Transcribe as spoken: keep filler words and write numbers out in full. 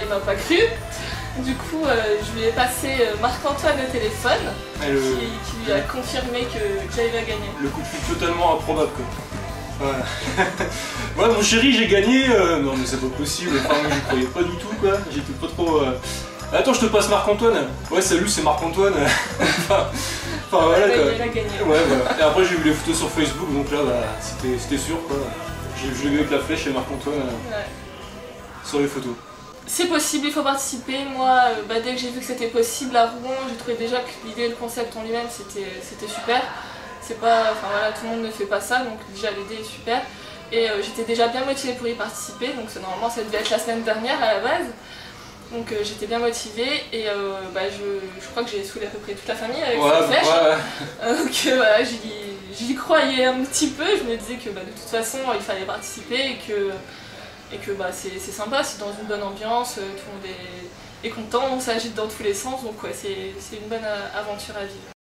il m'a pas cru. Du coup, euh, je lui ai passé Marc-Antoine au téléphone, le... qui, qui lui a confirmé que, que j'avais gagné. Le coup de fil totalement improbable, quoi. Ouais, ouais mon chéri, j'ai gagné. Euh... Non, mais c'est pas possible. Enfin, moi, j'y croyais pas du tout, quoi. J'étais pas trop. Euh... Attends, je te passe Marc-Antoine. Ouais, salut, c'est Marc-Antoine. enfin, enfin, voilà, quoi. quoi. Il a gagné. Ouais, voilà. Et après, j'ai vu les photos sur Facebook, donc là, bah, c'était sûr, quoi. Je l'ai vu avec la flèche et Marc-Antoine euh, ouais. sur les photos. C'est possible, il faut participer. Moi, bah, dès que j'ai vu que c'était possible à Rouen, j'ai trouvé déjà que l'idée et le concept en lui-même, c'était super. C'est pas, enfin voilà, tout le monde ne fait pas ça, donc déjà l'idée est super. Et euh, j'étais déjà bien motivée pour y participer, donc normalement ça devait être la semaine dernière à la base. Donc euh, j'étais bien motivée et euh, bah, je, je crois que j'ai saoulé à peu près toute la famille avec ouais, cette flèche. Ouais. Euh, donc euh, voilà, j'y croyais un petit peu, je me disais que bah, de toute façon il fallait participer et que, et que bah, c'est sympa, c'est dans une bonne ambiance, tout le monde est, est content, on s'agite dans tous les sens, donc ouais, c'est une bonne aventure à vivre.